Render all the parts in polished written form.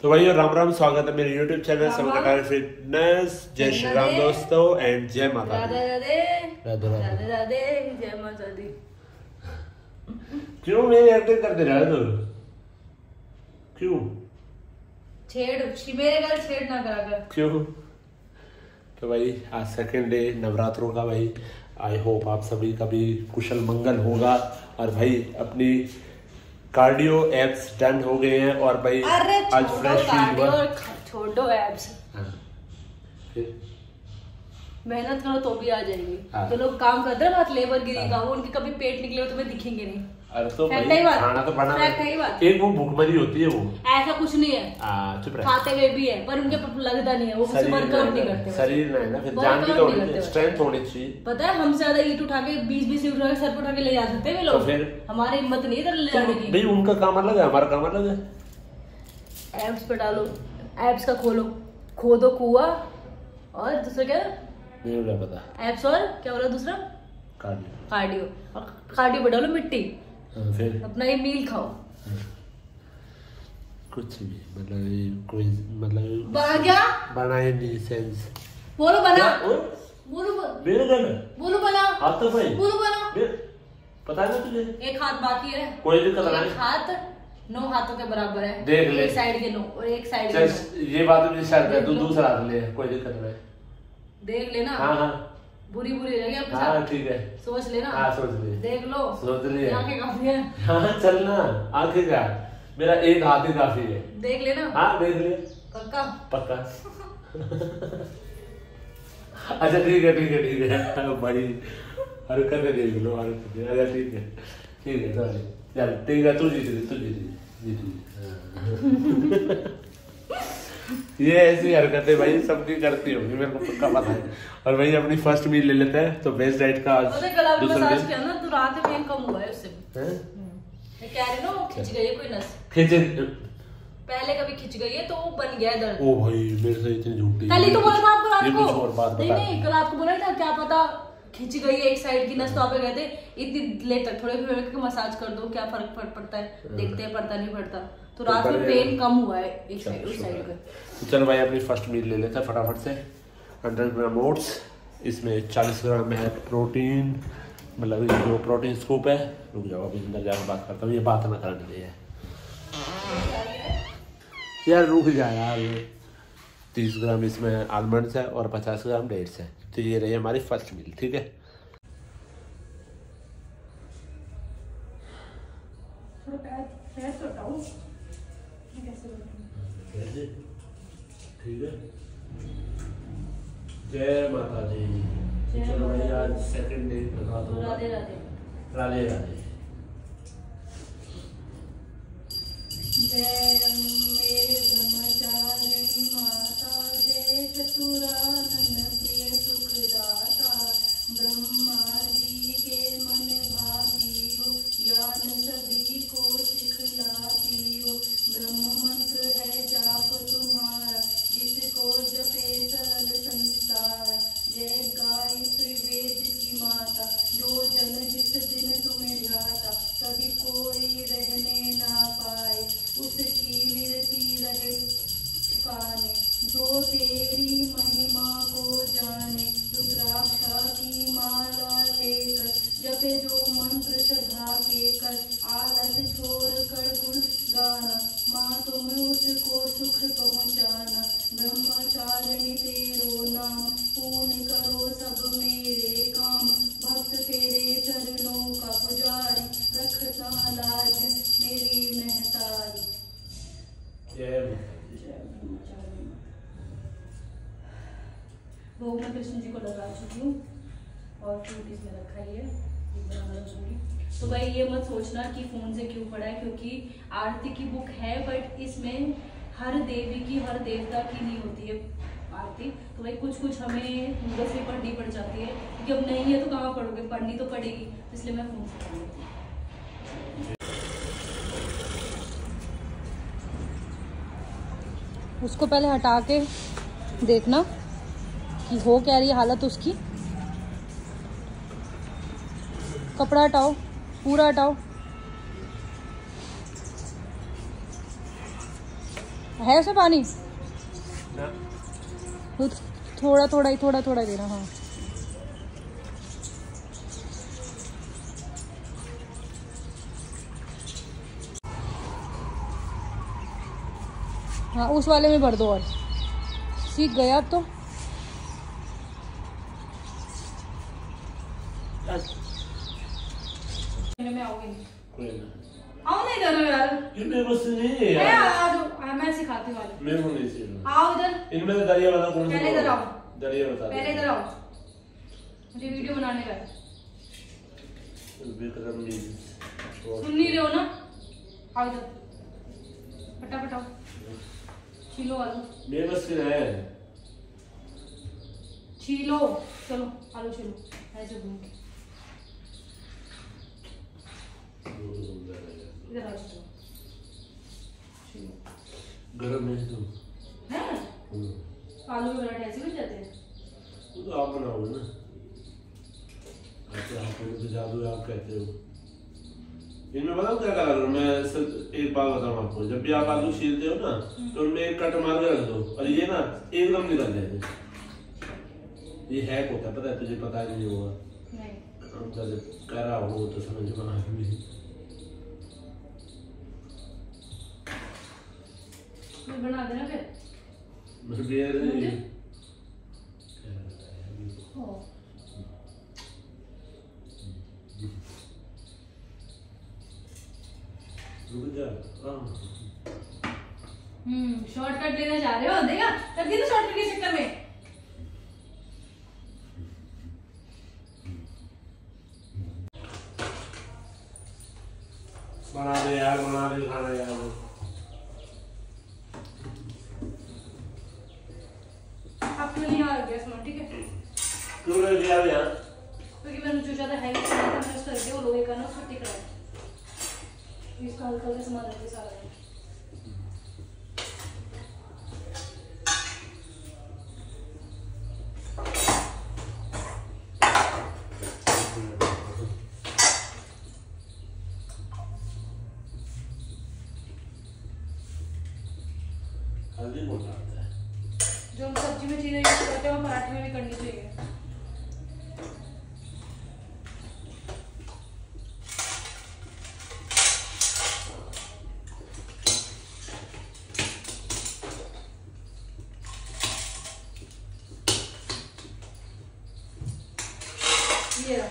तो भाई राम राम, स्वागत है मेरे YouTube चैनल समकालीन फिटनेस। जय श्री राम दोस्तों एंड जय माता दी। राधे राधे राधे जय माता दी। क्यों मेरी एक्टिंग करते रहे तो क्यों मेरे घर छेड़ ना करा कर क्यों? तो भाई आज सेकंड डे नवरात्रों का। भाई आई होप आप सभी का भी कुशल मंगल होगा। और भाई अपनी कार्डियो एब्स डन हो गए हैं और भाई आज फ्रेश फील हुआ। छोड़ दो एब्स, मेहनत करो तो भी आ जाएगी। जो लोग काम करते हैं बात लेबर गिरी का, वो उनके कभी पेट निकले हो तुम्हें दिखेंगे नहीं। अरे तो भाई खाना तो बना एक वो भूखमरी होती है, वो ऐसा कुछ नहीं है। चुप रह, खाते हुए भी है पर उनके लगता नहीं है, वो वर्कआउट नहीं करते। शरीर नहीं ना, फिर जान भी तो स्ट्रेंथ होनी चाहिए। पता है हमसे ज्यादा ईट उठा के 20-20 ईट उठा के सर पर उठा के ले जा सकते हैं लोग। फिर हमारी हिम्मत नहीं इधर ले जाने की। भाई उनका काम अलग है, हमारा काम अलग है। एब्स पे डालो, एब्स का खोदो कुआ, और दूसरा क्या नहीं पता। एब्स और क्या बोला दूसरा? कार्डियो। और कार्डियो पे डालो मिट्टी, फिर अपना ये मील खाओ। कुछ भी मतलब कोई मतलब क्या बनाए नहीं सेंस। बोलो बना, मेरे घर बोलो बना, हाथ तो भाई बोलो बना। पता है तुझे एक हाथ बाकी है, कोई दिक्कत नहीं। हाथ 9 हाथों के बराबर है, देख ले। एक साइड के 9 और एक साइड के 9। ये बात मुझे शायद है, तू दूसरा हाथ ले, कोई दिक्कत नहीं। देख लेना। हाँ बुरी हो जाएगी आपके साथ। हाँ ठीक है, सोच लेना। हाँ सोच ले, देख लो, सोच ले। आंखें काफी है। हाँ चलना, आंखें का मेरा एक हाथ ही काफी है। देख लेना। हाँ देख ले, पक्का। अच्छा ठीक है भाई, हरकत देख लो, हरकत। अच्छा ठीक है सॉरी, चल ठीक है, तू जीत ये ऐसी हरकतें भाई सबकी करती होगी, मेरे को पक्का पता है। और भाई अपनी फर्स्ट मील ले लेते हैं। तो बेस्ट डाइट का आज दूसरा दिन किया ना, तो रात में कम हुआ है उससे। मैं कह रही हूँ खिंच गई है कोई नस, पहले कभी खिंच गई है तो वो बन गया दर्द। ओ भाई मेरे से इतनी झूठी। कल ही तो बोला था आपको रात को। कुछ और बात बता। नहीं कल आपको बोला था, क्या पता खिंच गई है एक साइड की नस। तो आप कहते इतनी लेट तक थोड़े मसाज कर दो, क्या फर्क पड़ता है। देखते हैं पड़ता नहीं पड़ता। तो रात में पेन कम हुआ है एक साइड, उस साइड का। तो चलो भाई अपनी फर्स्ट मील ले लेते हैं फटाफट से। 100 ग्राम ओट्स, इसमें 40 ग्राम है प्रोटीन, मतलब जो प्रोटीन स्कूप है। रुक जाओ अभी अंदर जाकर बात करता हूँ, ये बात ना करनी चाहिए यार, रुक जा यार। 30 ग्राम इसमें आलमंड्स है और 50 ग्राम डेट्स है। तो ये रही हमारी फर्स्ट मील, ठीक है। ठीक है, जय माता दी। चलो भाई आज सेकंड डे बता दो। राधे राधे राधे राधे। जय अम्बे ब्रह्मचारिणी माता, जय चतुरानन प्रिय सुखदाता। ब्रह्मा जी के मन भाती हो, ज्ञान सभी को सिखलाती हो। ब्रह्म मंत्र है जाप तुम्हारा, जिसको जपे सरल संसार। जय गायत्री वेद की माता, जो जन जिस दिन तुम्हें ध्याता। कभी कोई रहने ना पाए, उसकी विरती रहे काने। जो तेरी महिमा को जाने, रुद्राक्षा की माला लेकर जपे जो मंत्र श्रद्धा के कर। आलस छोड़ कर गुण गाना, माँ तुम उसको सुख पहुँचाना। ब्रह्मचारिणी तेरो नाम, पूर्ण करो सब मेरे काम। भक्त तेरे चरणों का पुजारी, रखता लाज मेरी महतारी। भोग मैं कृष्ण जी को लगा चुकी हूँ और फ्रूट इसमें रखा ही है। तो भाई ये मत सोचना कि फोन से क्यों पढ़ा है, क्योंकि आरती की बुक है बट इसमें हर देवी की हर देवता की नहीं होती है आरती। तो भाई कुछ हमें गूगल से पढ़नी पड़ जाती है, क्योंकि अब नहीं है तो कहाँ पढ़ोगे, पढ़नी तो पड़ेगी। तो इसलिए मैं फोन से पढ़ लेती हूँ। उसको पहले हटा के देखना कि हो क्या रही है हालत उसकी। कपड़ा हटाओ, पूरा हटाओ। है उसमें पानी? ना। थोड़ा थोड़ा देना। हाँ हाँ उस वाले में भर दो और सीख गया अब तो। मैं आओगी नहीं। आओ नहीं इधर यार। ये मेरे बस से नहीं है यार। मैं सिखाती हूँ। मेरे को नहीं सिखाना। आओ इधर। इनमें से दरिया बता कौन सा? पहले इधर आओ। दरिया बता। पहले इधर आओ, मुझे वीडियो बनाने का है। विक्रम जी सुन नहीं रहे हो ना? आओ इधर, फटाफट आओ। छीलो आलू। मेरे बस से है। छीलो, चलो आलू छीलो ऐसे घूम के। इधर आओ छीलो। गरम है तो है? आलू के पराठे ऐसे बन जाते हैं। वो तो आप बनाओगे ना। अच्छा आप तो जादू आप कहते हो। इनमें बताओ क्या करा करो। मैं एक बात बताऊँ आपको, जब भी आप आलू छीलते हो ना तो उनमें एक कट मार के रख दो और ये ना एकदम निकल जाते। ये हैक होता है, पता है तुझे? पता नहीं होगा। नहीं हम जब कह रहा हो तो समझ में आएगी। बना देना फिर। शॉर्टकट लेना चाह रहे हो? देखा कर दी ना शॉर्टकट के चक्कर में। बना दे यार, बना दे खाना यार। आपको नहीं आ गया सामान, ठीक है? क्यों ले लिया यार? क्योंकि मैंने जो ज्यादा हैवी सामान था मैंने उसका रख वो लोहे का ना, उसको टिक रहा है। इसका हल्का हल्का सामान रख दिया सारा। हल्दी कौन डालता है? जो हम सब्जी में चीजें यूज करते हैं वो पराठे में भी करनी चाहिए। ये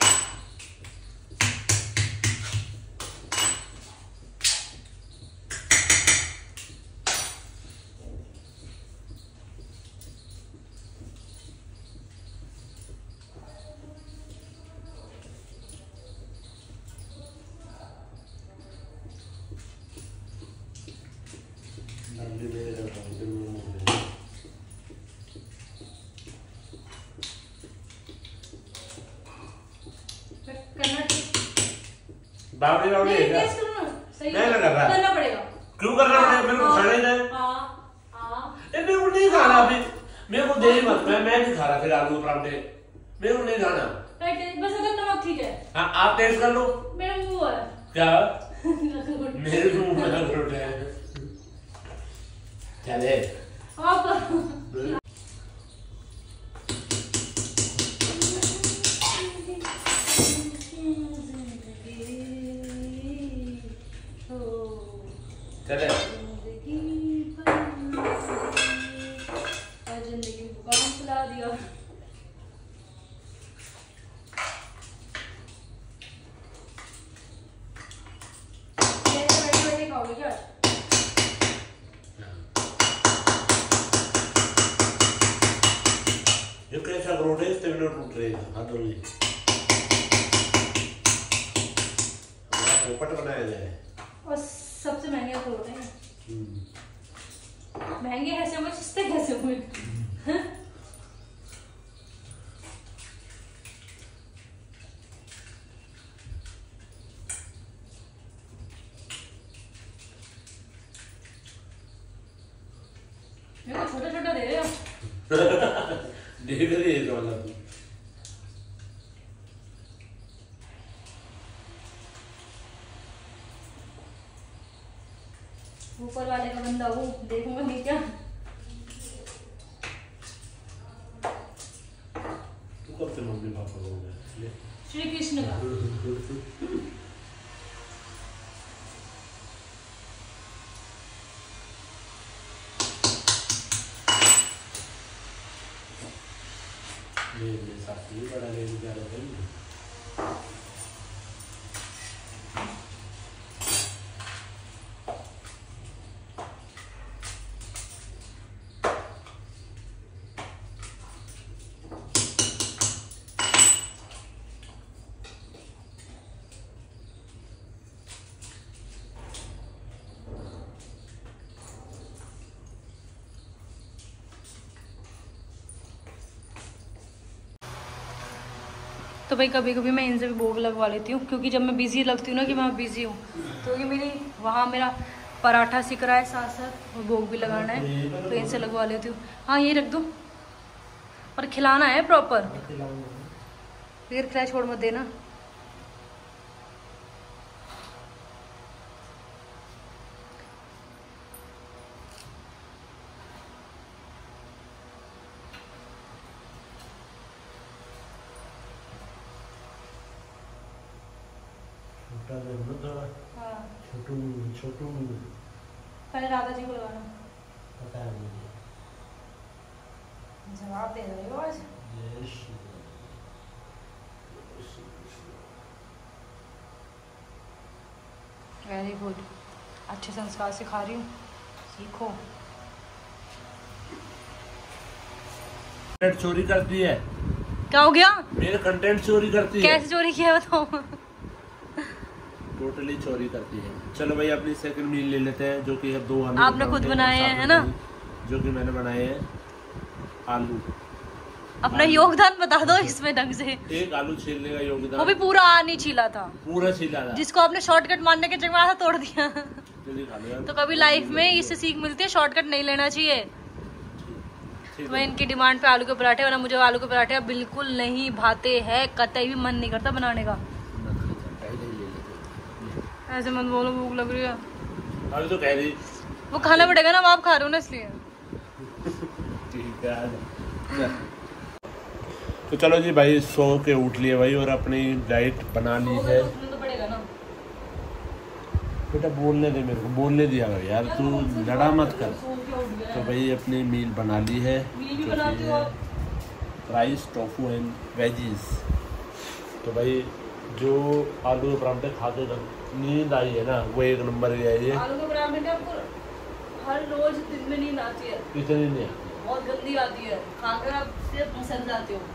बावड़ी बावड़ी है क्या? सही नहीं लग रहा। करना पड़ेगा। क्यों करना पड़ेगा? मेरे को खाने दे। हाँ मेरे को नहीं खाना अभी। मेरे को दे मत। मैं नहीं खा रहा फिर आलू पराठे। मेरे को नहीं खाना। बस अगर नमक ठीक है। हाँ आप टेस्ट कर लो। मेरा मुंह है क्या? मेरे मुंह में अखरोट है। चले आप चले जिंदगी को काम खिला दिया। बैठे बैठे खाओगे क्या? ये कैसा अखरोट है? इससे बिना टूट रहे हाथ धो ली। पोपट बनाया जाए और सबसे महंगे अखरोट हैं। महंगे कैसे हुए, सस्ते कैसे हुए? मेरे को छोटा छोटा दे रहे हो। देख रही है तो वाला तू। ऊपर वाले का बंदा हूँ, देखूंगा पापा होगा इसलिए। श्री कृष्ण का मेरे साथ ही बड़ा लेने जा रहा है। तो भाई कभी कभी मैं इनसे भी भोग लगवा लेती हूँ, क्योंकि जब मैं बिज़ी लगती हूँ ना कि मैं बिज़ी हूँ, तो ये मेरी वहाँ मेरा पराठा सीख रहा है साथ साथ और भोग भी लगाना है, तो इनसे लगवा लेती हूँ। हाँ ये रख दूँ, पर खिलाना है प्रॉपर, फिर खिला छोड़ मत देना। हाँ छोटू छोटू पहले राधा जी को लगाना। पता है मुझे। जवाब दे रहे हो आज। वेरी गुड, अच्छे संस्कार सिखा रही हूँ, सीखो। कंटेंट चोरी करती है। क्या हो गया? मेरे कंटेंट चोरी करती है। कैसे चोरी किया बताओ? टोटली चोरी करती है। चलो भाई अपनी सेकंड मील ले लेते हैं, जो कि अब 2 आलू आपने खुद बनाए हैं है ना? जो कि मैंने बनाए हैं आलू। अपना योगदान बता दो इसमें ढंग से। 1 आलू छीलने का योगदान। वो भी पूरा नहीं छीला था, पूरा छीला था, जिसको आपने शॉर्टकट मारने के चक्कर में आधा तोड़ दिया। जल्दी खा लो यार। तो कभी लाइफ में इससे सीख मिलती है, शॉर्टकट नहीं लेना चाहिए। तो मैं इनकी डिमांड पे आलू के पराठे, वरना मुझे आलू के पराठे बिल्कुल नहीं भाते हैं, कतई भी मन नहीं करता बनाने का। ऐसे मत बोलो, भूख लग रही है। अभी तो कह रही वो खाना पड़ेगा ना, आप खा रहे हो ना इसलिए। ठीक है। तो चलो जी भाई, सो के उठ लिए भाई और अपनी डाइट बना ली है। तो पड़ेगा ना बेटा, बोलने दे मेरे को, बोलने दिया यार, तू लड़ा मत कर। तो भाई अपनी मील बना ली है, राइस टोफू एंड वेजीज। तो भाई जो आलू के पराठे खा के नींद आई है ना, वो 1 नंबर की आई है। आलू के पराठे में आपको हर रोज दिन में नींद आती है? इतनी नहीं, बहुत गंदी आती है, खाकर आप सिर्फ मसल जाते हो।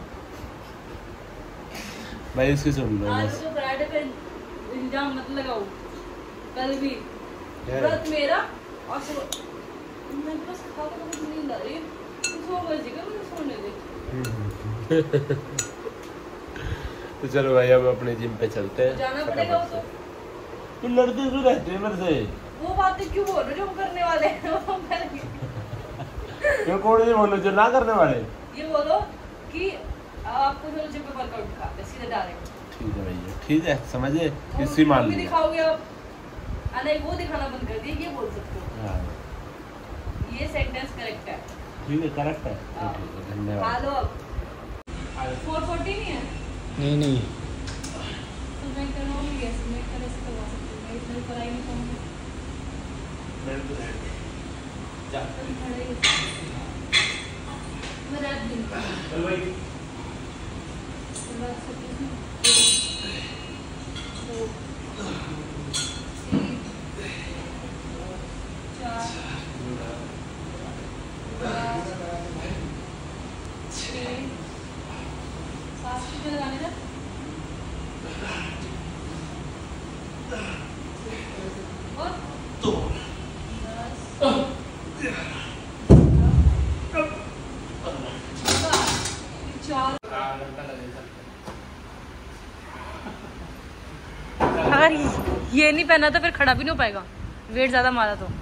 भाई इसकी सुन लो आलू बस। के पराठे पे इल्जाम मत लगाओ। कल भी व्रत मेरा और मैं बस खाकर मुझे नींद आ रही है, सो बजे का मुझे सोने दे। तो चलो भाई अब अपने जिम पे चलते हैं। जाना पड़ेगा वो तो। तू लड़ती क्यों रहती है मेरे से? वो बातें क्यों बोल रहे हो जो हम करने वाले हैं? वो करेंगे। क्यों कौन नहीं बोलो जो ना करने वाले? ये बोलो कि आपको जो जिम पे वर्कआउट दिखाते सीधे डायरेक्ट। ठीक है भैया, ठीक है, समझे, इसी मान लिया। दिखाओगे आप, नहीं वो दिखाना बंद कर दिए, ये बोल सकते हो। हाँ ये सेंटेंस करेक्ट है। ठीक है, करेक्ट है। ठीक है, धन्यवाद। हेलो अब 440 नहीं है? नहीं तो मैं करवाऊंगी ऐसे, मैं कैसे करवा सकती हूँ? मैं इतना पढ़ाई नहीं करूँगी। मैं रात दिन चल भाई। रात 7 लगाने ना। और 4 अगर ये नहीं पहना तो फिर खड़ा भी नहीं हो पाएगा, वेट ज्यादा मारा तो।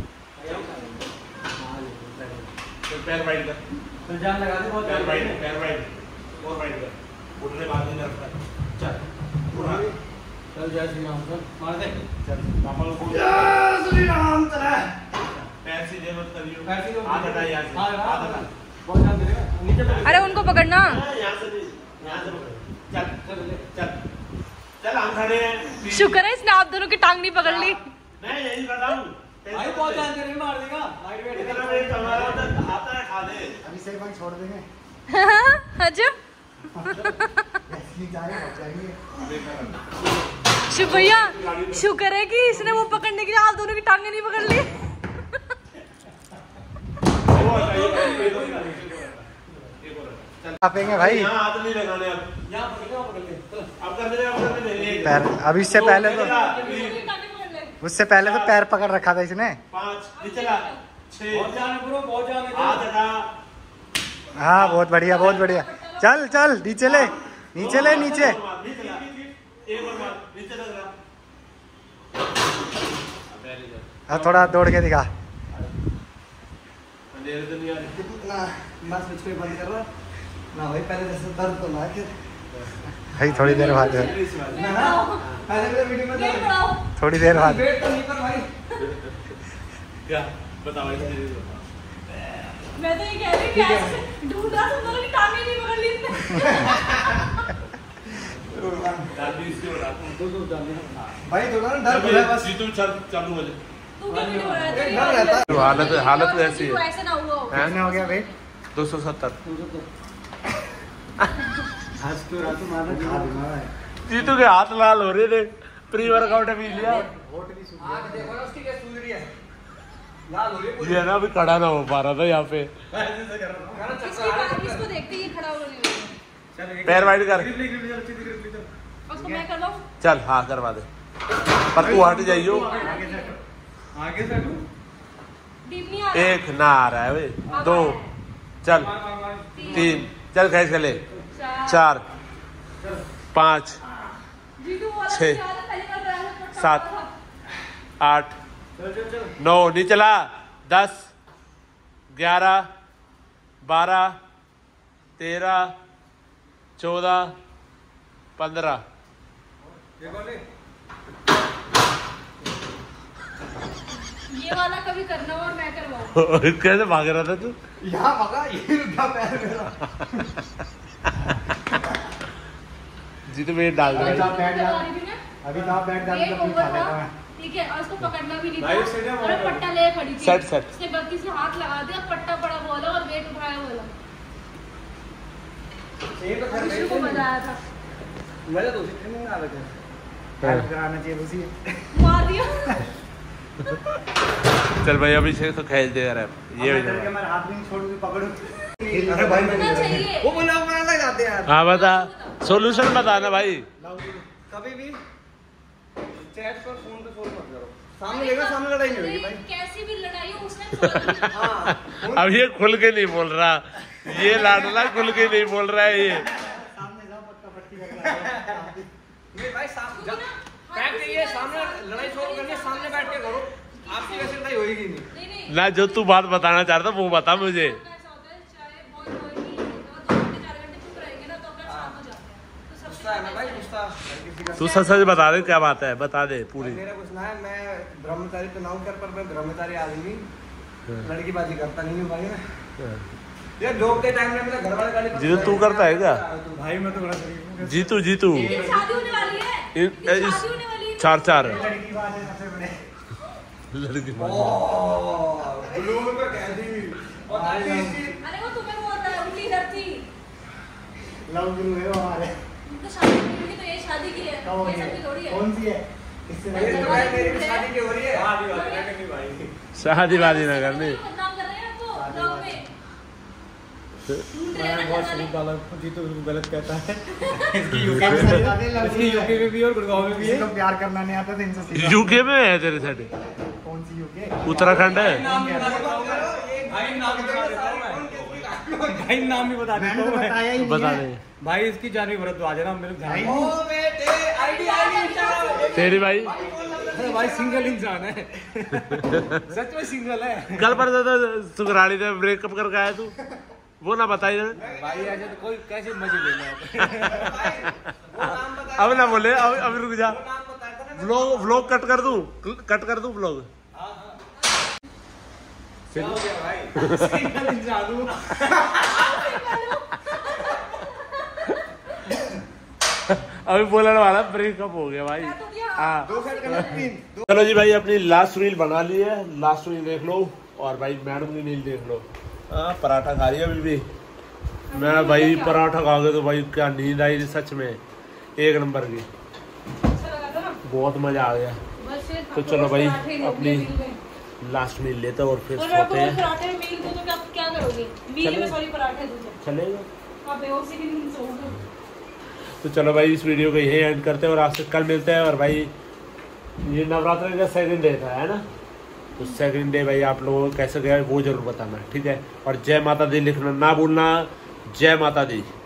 पैर वाइड कर, तो जान लगा दे बहुत। पैर वाइड और वाइड कर, उठने बाद नहीं लगता। चल पूरा चल जय श्री राम, चल मार दे। चल पापा को बोल, जय श्री राम तेरा। पैर सीधे मत करियो, पैर सीधे मत हाथ हटा यहाँ से, हाँ, हाथ हटा। बहुत ध्यान दे नीचे पे। अरे उनको पकड़ना। यहाँ से नहीं, चल चल चल, हम खड़े हैं। शुक्र है इसने आप दोनों की टांग नहीं पकड़ ली। मैं यही कर रहा हूँ। भाई बहुत जान के नहीं मार देगा। लाइट वेट इतना वेट तुम्हारा उधर आता है, खा दे। अभी से एक बार छोड़ देंगे। अच्छा नहीं जाएंगे। शिव भैया शुक्र है कि इसने वो पकड़ने के लिए आप दोनों की टांगे नहीं पकड़ ली। कापेंगे भाई। यहाँ हाथ नहीं लगाने अब। यहाँ पकड़ ले। अब कर दे, अब कर दे। पैर अभी इससे पहले तो उससे पहले तो पैर पकड़ रखा था इसने। 5 निचला 6 बहुत जान है ब्रो, बहुत जान है। हाथ हटा। हाँ बहुत बढ़िया बहुत बढ़िया। चल चल नीचे ले, नीचे ले, नीचे। एक और मार, नीचे लग रहा। हाँ थोड़ा दौड़ के दिखा। अंधेरे तो नहीं आ रही। बस स्विच पे बंद कर रहा ना भाई, पहले जैसे दर्द तो ना फिर भाई थोड़ी देर बाद, ना पहले तो वीडियो में ये बढ़ाओ। थोड़ी देर बाद। वेट तो नहीं कर भाई। क्या बताओ इसलिए बताओ। मैं तो ये कह रही हूँ कि ऐसे ढूंढ रहा तुम दोनों की टांगे नहीं पकड़ ली इसने। दादी इसके बता दो जाने भाई, तो ना डर चल है बस। जीतू चल चालू हो जा। तू क्या वीडियो बना डर रहा रहता है। हालत ऐसी है। ऐसे ना हुआ हो। कितना हो गया भाई? 270। आज तो रात मारना खा देना है। जीतू के हाथ लाल हो रहे थे, प्री वर्कआउट पी लिया। आग देखो ना उसकी क्या सूझ रही है, लाल हो रही है पूरी। ये ना अभी खड़ा ना हो पा रहा था यहाँ पे। ऐसे कर रहा हूं। इसको देखते ही खड़ा हो रही है। चल पैर वाइड कर। ग्रिप ले चल, सीधी ग्रिप ले चल। उसको मैं कर लूं। चल हाँ करवा दे, पर तू हट जाइयो। आगे से हटो। डीप नहीं आ रहा। 1 ना आ रहा है भाई। 2 चल, मार मार मार। 3 चल, खींच के ले। 4 5 जीतू वाला 6 पहली बार कराया था। 7 8 चल चल चल। 9 नहीं चला। 10 11 12 13 14 15। देखो ले। ये वाला कभी करना और मैं करवाऊं। कैसे भाग रहा था तू? यहाँ भगा, ये रुका पैर मेरा। जी तो मेरे डाल अभी रहा तो बैठ जा, अभी तो बैठ जा, वेट तो ओवर खा लेता था, मैं। ठीक है, और उसको पकड़ना भी नहीं भाई, था सेट है, और पट्टा ले खड़ी थी। Set, set. उसने गलती से हाथ लगा दिया, पट्टा पड़ा बोला और वेट उठाया बोला। ये तो खैर विष्णु को बजाया था, मजा तो उसी ट्रेनिंग में आ रहा था। हेल्प कराना चाहिए उसी। मार दिया। चल भाई अभी से तो खेल दे रहा है ये भी करके मैं हाथ नहीं छोड़ूंगी, पकड़ूं। अरे भाई होना चाहिए। वो ब्लॉग बनाने लग जाते हैं यार। हाँ बता, सॉल्यूशन बताना भाई। कभी भी चैट पर फोन पे सोल्व मत करो। सामने देखो, सामने लड़ाई नहीं होगी भाई। कैसी भी लड़ाई हो उसने छोड़ दी। हाँ अब ये खुल के नहीं बोल रहा, ये लाडला खुल के नहीं बोल रहा है ये। सामने जाओ, पट्टा पट्टी कर रहा है। ये भाई सामने फैक्ट ये, सामने लड़ाई सोल्व करनी है, सामने बैठ के करो। आपकी वैसे लड़ाई होएगी नहीं। नहीं नहीं, ना जो तू बात बताना चाहता वो बता मुझे। ऐसा होता है, चाहे बहुत होएगी, 2 घंटे 4 घंटे चुप रहेंगे ना तो अपना शांत हो जाते हैं। तो सब गुस्सा है ना भाई, गुस्सा किसी का। तू सच सच बता दे, क्या बात है बता दे पूरी। मेरा कुछ ना है, मैं ब्रह्मचारी तो ना हूं कर, पर मैं ब्रह्मचारी आदमी लड़की बाजी करता नहीं हूँ भाई मैं। ये जॉब के टाइम में मेरे घर वाले गाली जीतू तू करता है क्या? भाई मैं तो बड़ा शरीफ हूँ। जीतू जीतू इनकी शादी होने वाली है, इनकी शादी होने वाली है। 4 लड़की बात है सबसे बड़े। लड़की ब्लू पे कह दी। और अरे वो तुम्हें बोल रहा है, उनकी इधर थी। लव गुरु है वो हमारे। तो शादी की होगी तो ये शादी की है, कब हो ये गई? सबकी थोड़ी है। कौन सी है? इससे ये तो भाई मेरी भी शादी की हो रही है। शादी वादी ना करनी। बदनाम कर रहे हैं आपको ब्लॉग में। ढूंढ रहे हैं ना घर वाले। वाला जीतू गलत कहता है। इसकी यूके में भी और गुड़गांव में भी है। जिनको प्यार करना नहीं आता तो इनसे सीखो। यूके में है तेरे साथ? कौन सी यूके? उत्तराखंड है। भाई नाम भी बता मैंने तो बताया ही नहीं बता है। दे भाई इसकी जानवी भरत तो आ जाना मेरे ध्यान भाई, में। तेरी भाई। अरे भाई सिंगल इंसान है। सच में सिंगल है कल पर तो सुगराड़ी ने ब्रेकअप करके आया तू, वो ना बताई ना। भाई। ऐसे तो कोई कैसे मजे लेना है। अब ना बोले, अब रुक जा। व्लॉग कट कर दूं, व्लॉग। सिंगल इंसान हूँ। अभी बोलने वाला ब्रेकअप हो गया भाई। हाँ 2 सेट करना 3 चलो जी भाई अपनी लास्ट रील बना ली है, लास्ट रील देख लो और भाई मैडम की रील देख लो। हाँ पराठा खा रही है अभी भी। मैं भाई पराठा खा गया तो भाई क्या नींद आई सच में, 1 नंबर की, बहुत मजा आ गया। तो चलो भाई अपनी लास्ट मील लेते हैं और फिर सोते हैं। क्या करोगे? मील में सॉरी पराठे चलेगा। सोओगे। तो चलो भाई इस वीडियो को यही एंड करते हैं और आपसे कल मिलते हैं। और भाई ये नवरात्र का 2nd डे था है ना, तो 2nd डे भाई आप लोगों को कैसे गया वो जरूर बताना, ठीक है। और जय माता दी लिखना ना भूलना। जय माता दी।